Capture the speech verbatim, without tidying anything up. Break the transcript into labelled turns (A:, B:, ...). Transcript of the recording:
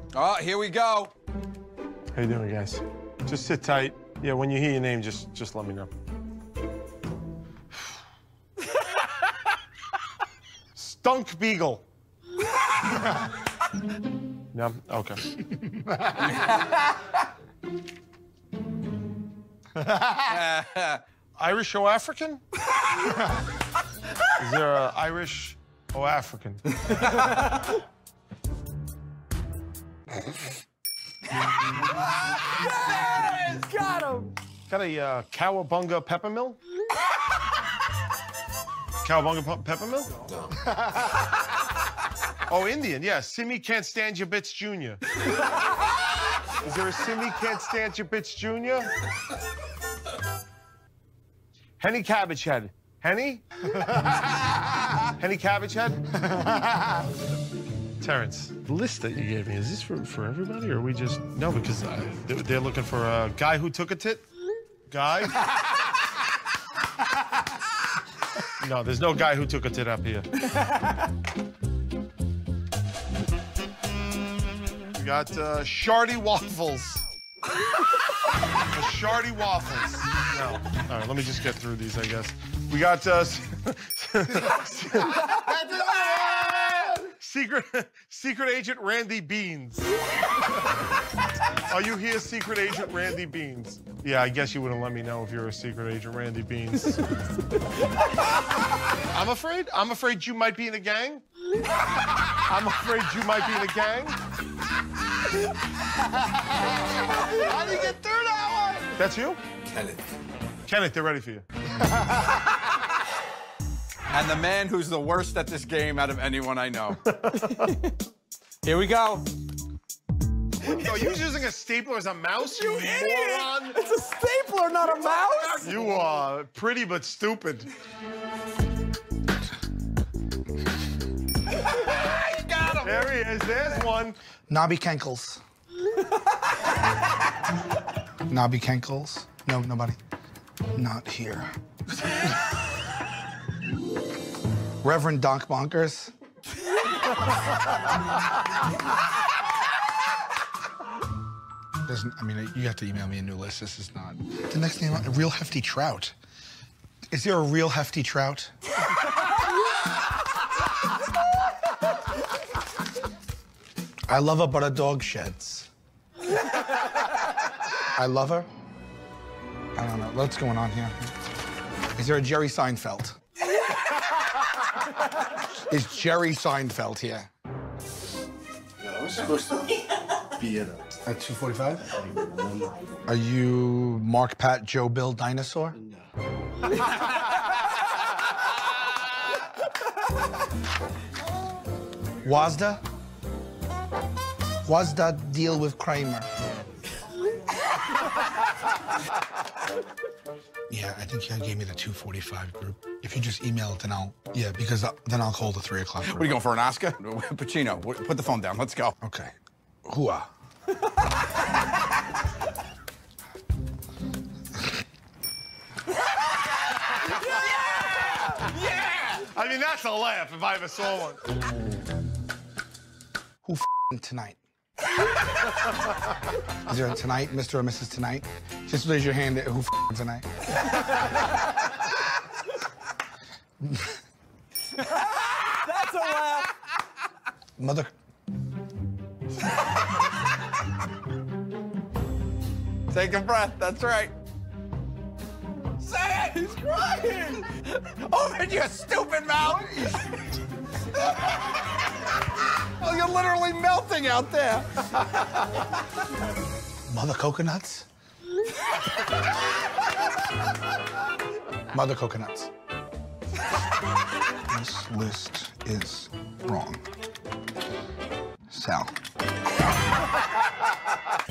A: Oh, here we go.
B: How you doing, guys? Just sit tight. Yeah, when you hear your name, just just let me know. Stunk Beagle. No? Okay. Irish or African? Is there a Irish or African?
C: Yes! Got him!
B: Got a uh, cowabunga peppermill? Cowabunga peppermill? No. Oh, Indian, yeah. Simmy Can't Stand Your Bits Junior Is there a Simmy Can't Stand Your Bits Junior? Henny Cabbage Head. Henny? Henny Cabbage Head? Terrence, the list that you gave me, is this for, for everybody, or are we just... No, because uh, they're, they're looking for a guy who took a tit? Guy? No, there's no guy who took a tit up here. We got uh, Shardy Waffles. A Shardy Waffles. No. All right, let me just get through these, I guess. We got... Uh, Secret, Secret Agent Randy Beans. Are you here, Secret Agent Randy Beans? Yeah, I guess you wouldn't let me know if you're a Secret Agent Randy Beans. I'm afraid? I'm afraid you might be in a gang? I'm afraid you might be in a gang? How do you get through that one? That's you?
A: Kenneth.
B: Kenneth, they're ready for you.
A: And the man who's the worst at this game out of anyone I know. Here we go.
B: Are you using a stapler as a mouse, you,
C: You idiot!
B: moron?
C: It's a stapler, not a mouse!
B: You are pretty but stupid.
A: You got him!
B: There he is. There's one.
D: Nobby Kenkles. Nobby Kenkles. No, nobody. Not here. Reverend Donk Bonkers. Doesn't, I mean, you have to email me a new list. This is not. The next name, a real hefty trout. Is there a real hefty trout? I love her, but a dog sheds. I love her. I don't know. What's going on here? Is there a Jerry Seinfeld? Is Jerry Seinfeld here?
E: No, I was supposed to be at a...
D: At two forty-five? Are you Mark, Pat, Joe, Bill, Dinosaur?
E: No.
D: Wazda? Wazda deal with Kramer? Yeah, I think you gave me the two forty-five group. If you just email it, then I'll... Yeah, because I, then I'll call the three o'clock group.
A: What are you going for, an Oscar? Pacino, put the phone down. Let's go.
D: Okay. Hooah.
B: I mean, that's a laugh if I ever saw one.
D: Who f***ing tonight? Is there a tonight, Mister or Missus Tonight? Just raise your hand. Who f***ing tonight?
C: That's a laugh.
D: Mother.
A: Take a breath. That's right.
C: Say it! He's crying!
A: Open your stupid mouth! Oh, you're literally melting out there.
D: Mother coconuts? Mother coconuts. This list is wrong. Sal.